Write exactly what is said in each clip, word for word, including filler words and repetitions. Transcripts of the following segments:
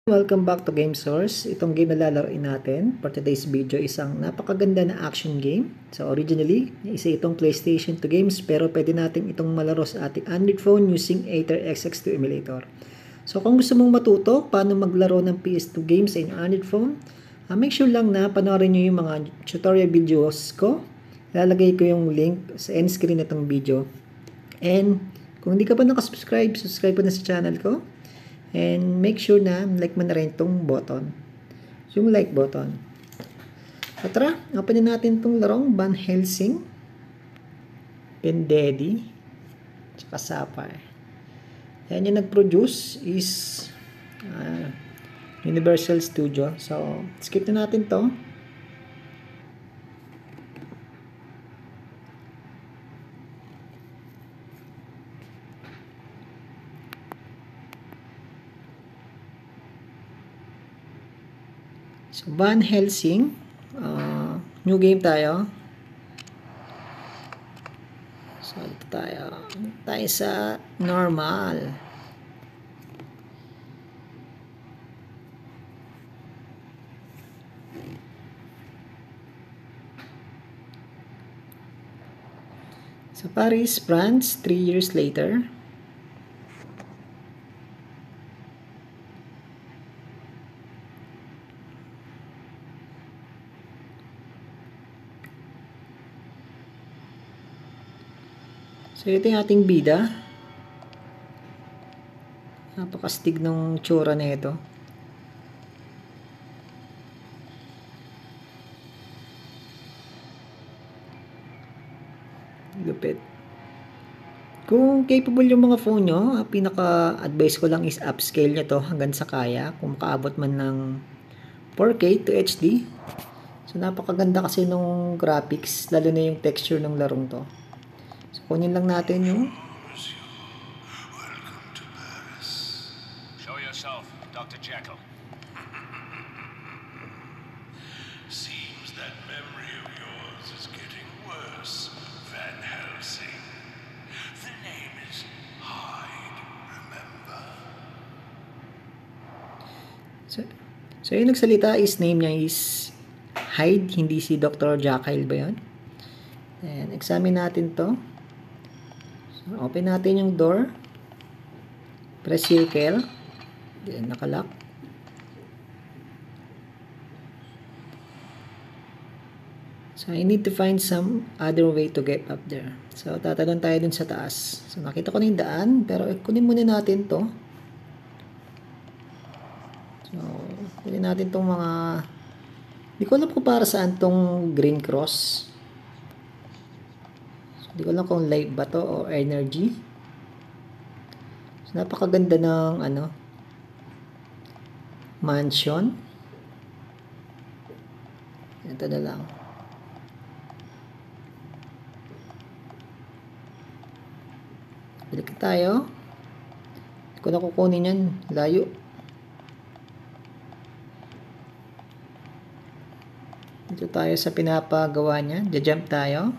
Welcome back to Game Source. Itong game na lalaroin natin for today's video isang napakaganda na action game. So originally, isa itong PlayStation two games pero pwede natin itong malaro sa ating Android phone using Aether X X two emulator. So kung gusto mong matuto paano maglaro ng P S two games sa inyong Android phone, uh, make sure lang na panoorin nyo yung mga tutorial videos ko. Lalagay ko yung link sa end screen nitong video. And kung hindi ka pa nakasubscribe, subscribe po na sa channel ko. And make sure na like mo na rin itong button. Yung like button. So tara, open natin itong larong Van Helsing, Vendedi, tsaka Sapphire. Yan yung nag-produce is uh, Universal Studio. So, skip na natin to. So, Van Helsing, uh, new game tayo. So, ito tayo. Tayo sa normal. So, Paris, France, three years later. So, ito yung ating bida. Napakastig ng tsura na ito. Lupit. Kung capable yung mga phone nyo, pinaka-advice ko lang is upscale nyo to hanggang sa kaya. Kung makaabot man ng four K to H D. So, napakaganda kasi nung graphics, lalo na yung texture ng larong to. So, kunin lang natin yung Welcome to Paris. Show yourself, Doctor Jekyll. Seems that memory of yours is getting worse, Van Helsing. The name is Hyde, remember? So, so yung nagsalita is name niya is Hyde, hindi si Doctor Jekyll ba yun? And examine natin to. So, open natin yung door. Press circle. Then, nakalock. So, I need to find some other way to get up there. So, tatalon tayo dun sa taas. So, nakita ko na yung daan. Pero, eh, kunin muna natin to. So, kunin natin tong mga... Hindi ko alam kung para saan tong green cross. Hindi ko alam kung light ba to o energy. So, napakaganda ng ano mansion. Ito na lang. Balik tayo. Hindi ko na kukunin yan. Layo. Dito tayo sa pinapagawa niya. Jump tayo.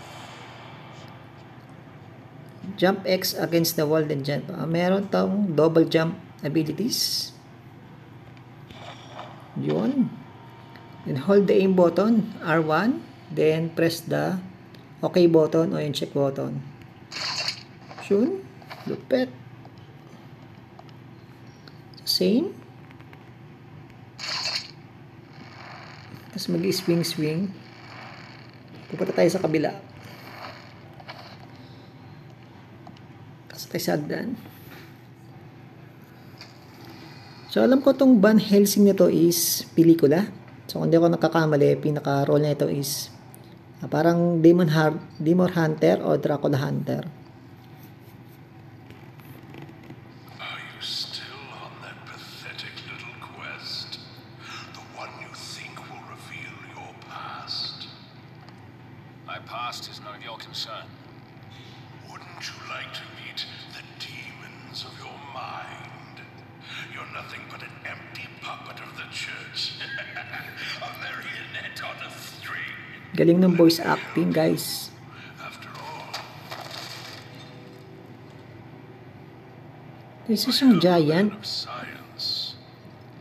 Jump X against the wall then jump. Uh, meron tong double jump abilities. Yun. Then hold the aim button, R one. Then press the OK button o yung check button. Yun. Lupet. Same. Tapos mag-swing-swing. Pupunta tayo sa kabila. Tayo sa hagdan. So, alam ko itong Van Helsing nito is pelikula. So, kung hindi ako nakakamali, pinaka-role na ito is uh, parang Demon, Har Demon Hunter o Dracula Hunter. Are you still on that pathetic little quest? The one you think will reveal your past? My past is none of your concern. Wouldn't you like to meet the demons of your mind? You're nothing but an empty puppet of the church. A marionette on a string. Galing ng voice acting, guys. After all, This is yung giant. of science.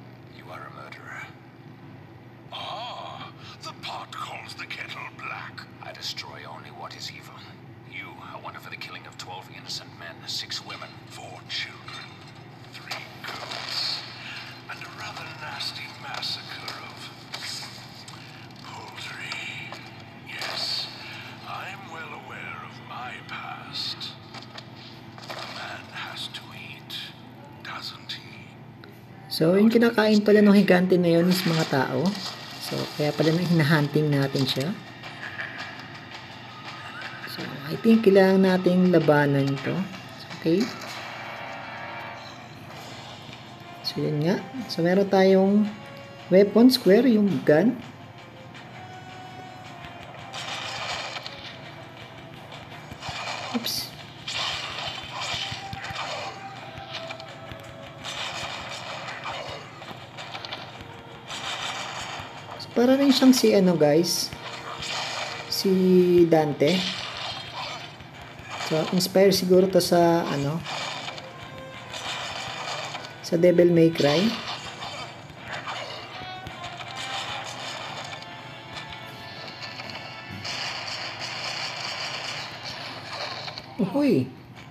So, yung kinakain pala ng higante na yun is mga tao. So, kaya pala na hinahunting natin siya. So, I think kailangan nating labanan ito. Okay. So, yun nga. So, meron tayong weapon square, yung gun. Oops. So, para rin siyang si ano guys, si Dante. So, inspire siguro to sa ano, sa Devil May Cry. Uy.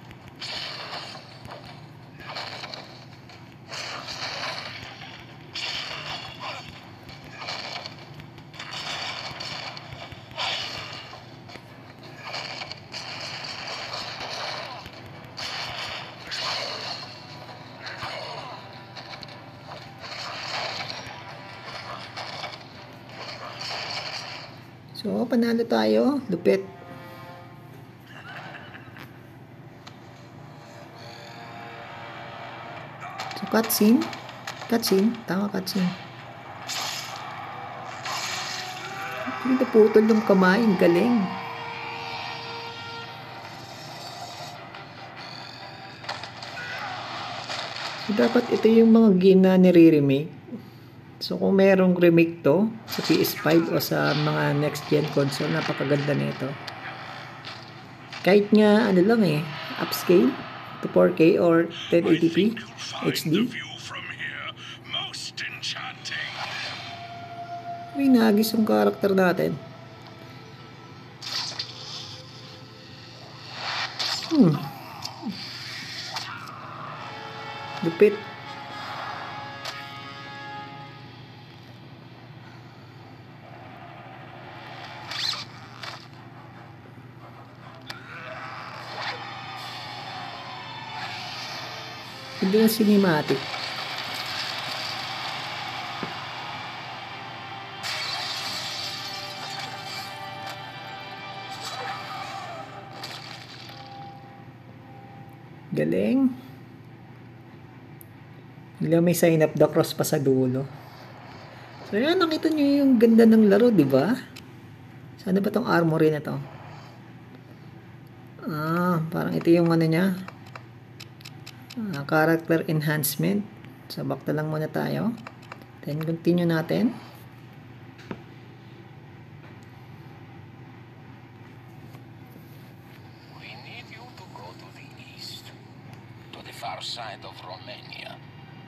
So, panalo tayo. Lupit. So, cutscene. Cutscene. Tama, cutscene. Hindi naputol yung kamay. Ang galing. So, dapat ito yung mga game na nire-remake. So, kung merong remake to sa P S five o sa mga next-gen console, napakaganda nito. Kahit nga, ano lang eh, upscale to four K or ten eighty p H D. May nagis yung karakter natin. Hmm. Lupit. Hindi na cinematic. Galing. Bigla may sign up the cross pa sa dulo. So yan, nakita nyo yung ganda ng laro, di ba? Sana ba tong armory na to? Ah, parang ito yung ano niya. Uh, character enhancement. So, back na lang muna tayo. Then, continue natin. We need you to go to the east, to the far side of Romania.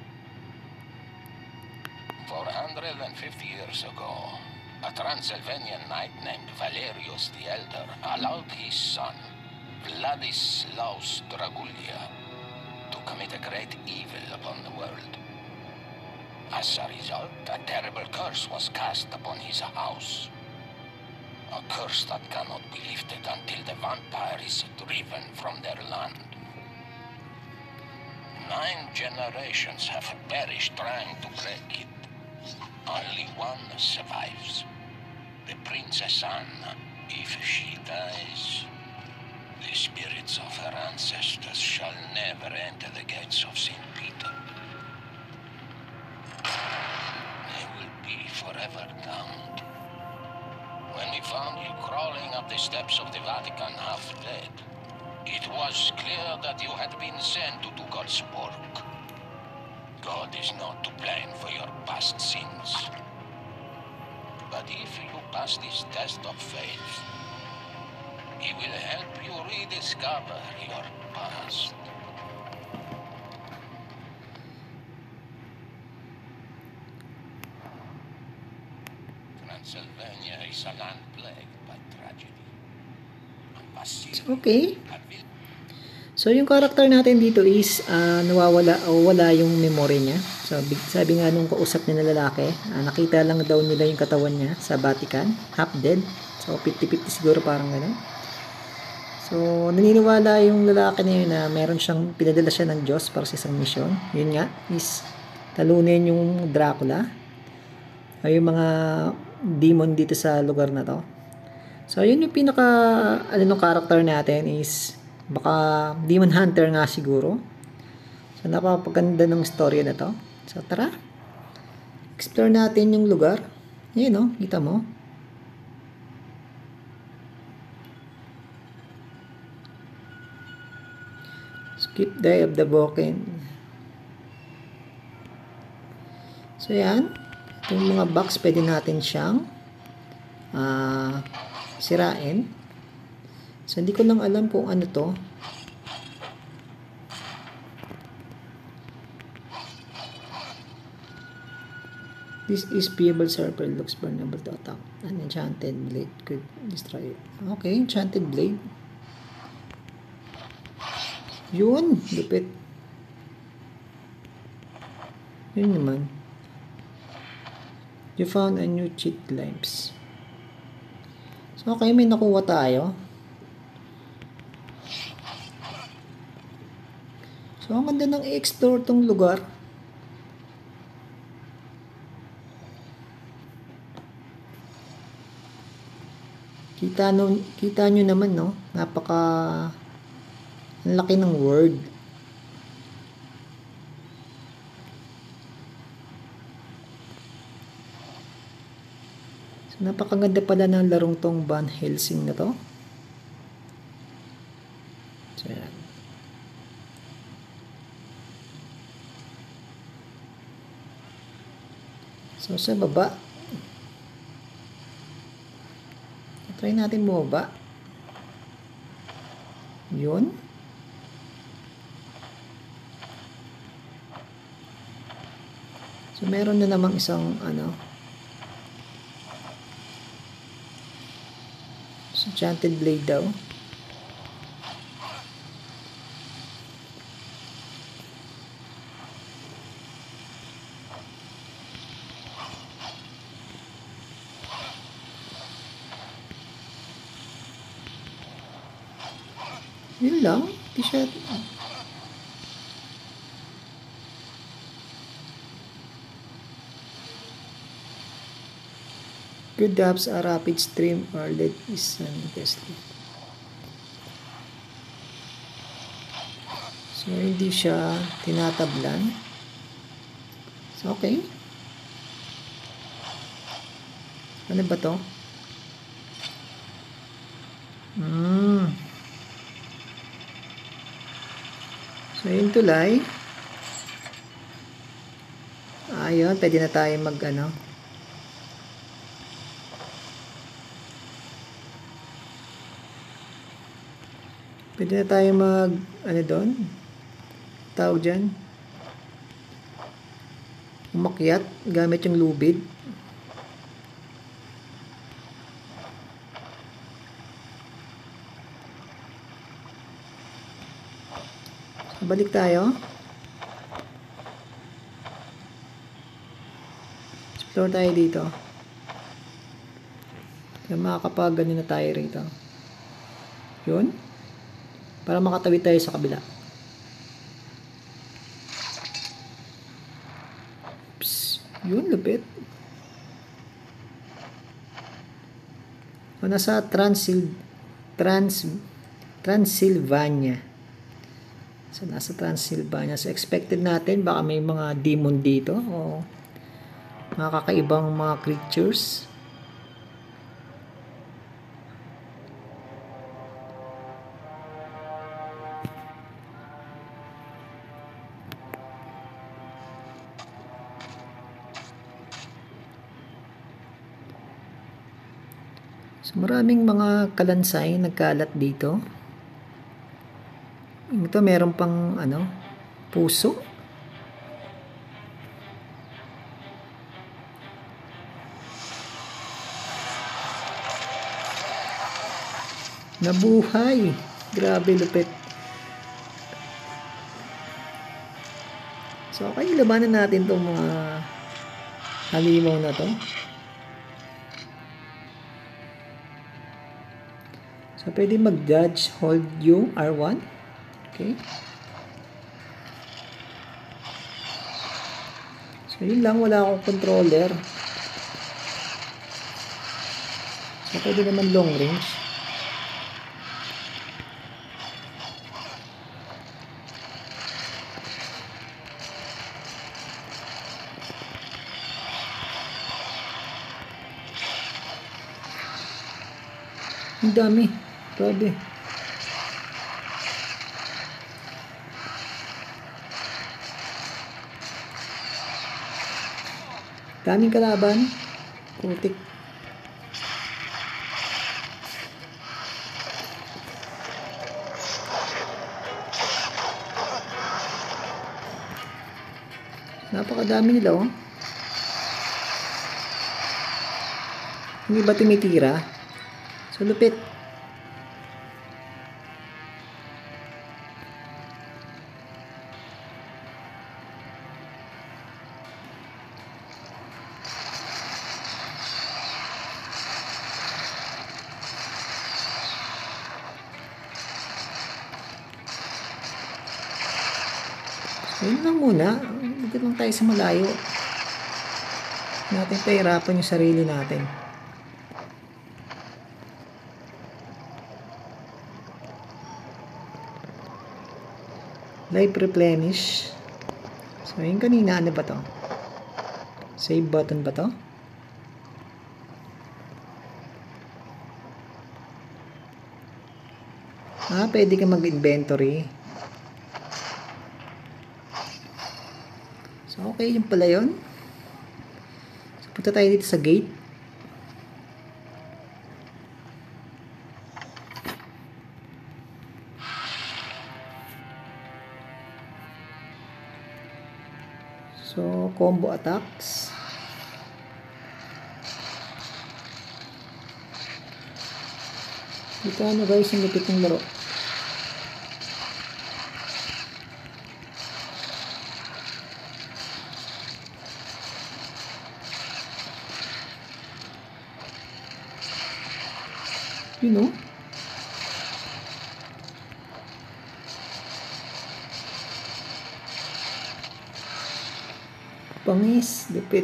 four hundred fifty years ago, a Transylvanian knight named Valerius the Elder allowed his son, Vladislaus Dragulia, to commit a great evil upon the world. As a result, a terrible curse was cast upon his house. A curse that cannot be lifted until the vampire is driven from their land. Nine generations have perished trying to break it. Only one survives. The Princess Anna. If she dies, the spirits of her ancestors shall never enter the gates of Saint Peter. They will be forever damned. When we found you crawling up the steps of the Vatican half dead, it was clear that you had been sent to do God's work. God is not to blame for your past sins. But if you pass this test of faith, He will help you rediscover your past. Transylvania is a land plagued by tragedy. Okay. So, yung character natin dito is uh, nawawala o wala yung memory niya. So, sabi nga nung kausap niya na lalaki, uh, nakita lang daw nila yung katawan niya sa Vatican, half dead. So, fifty fifty siguro parang gano'n. So, naniniwala yung lalaki na yun na meron siyang, pinadala siya ng Diyos para sa isang mission. Yun nga, is talunin yung Dracula o yung mga demon dito sa lugar na to. So, yun yung pinaka, ano nung character natin is, baka demon hunter nga siguro. So, napapaganda ng story na to. So, tara. Explore natin yung lugar. Ayan o, kita mo. Skip Day of the Broken. So, yan. Itong mga box, pwede natin siyang uh, sirain. So, hindi ko lang alam kung ano to. This is Peeable Circle, looks vulnerable to attack. An enchanted blade could destroy it. Okay, enchanted blade. Yun, lupit. Yun naman. You found a new cheat glimpse. So, okay, may nakuha tayo. So, ang ganda ng i-explore tong lugar. Kita, no, kita nyo naman, no? Napaka ang laki ng word. So, napakaganda pala ng larong tong Van Helsing na to. So, yan. So, sa baba, try natin bumaba. Yun. So, meron na namang isang, ano, enchanted blade daw. Yun lang. Di siya... Good depths, a rapid stream or let is unguessed. So, hindi siya tinatablan. So, okay. Ano ba to? Hmm. So, yung tulay. Ayun, pwede na tayo mag, ano. Pwede na tayo mag, ano doon? Tawag dyan. Umakyat, gamit yung lubid. Balik tayo. Explore tayo dito. Kaya makakapag-gano na tayo rito. Yun. Para makatawid tayo sa kabila. Oops. Yun, lupit. O, nasa Transil Trans Transylvania. So, nasa Transylvania. So, expected natin, baka may mga demon dito o mga kakaibang mga creatures. So, maraming mga kalansay nagkalat dito. Ito meron pang ano, puso. Nabuhay. Grabe lupit. So, okay, labanan natin itong mga halimaw na to. So, pwede mag-dodge, hold yung R one. Okay. So, yun lang. Wala akong controller. So, pwede naman long range. Ang dami. Grabe. Daming kalaban. Putik. Napakadami nila, oh. Hindi ba tumitira? So, lupit. Ayun lang muna. Dito lang tayo sa malayo. Natin pahirapan yung sarili natin. Life replenish. So, yun kanina. Ano ba to? Save button ba to? Ah, pwede ka mag-inventory. So, okay, yun pala yun. So, punta tayo dito sa gate. So, combo attacks. Dito ano guys, yung lupit ng laro. You know? Pangis, lupit.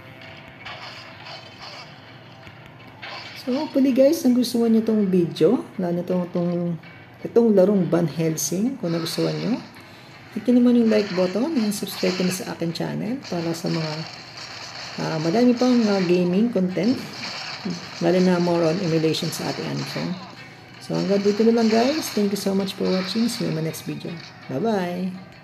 So, hopefully guys, nagustuhan nyo itong video. Lalo itong, itong, itong larong Van Helsing. Kung nagustuhan nyo, hit nyo naman yung like button and subscribe nyo sa akin channel para sa mga uh, madami pang uh, gaming content. Lalo na more on emulation sa ating iPhone. So hanggang dito na lang guys. Thank you so much for watching. See you in my next video. Bye bye!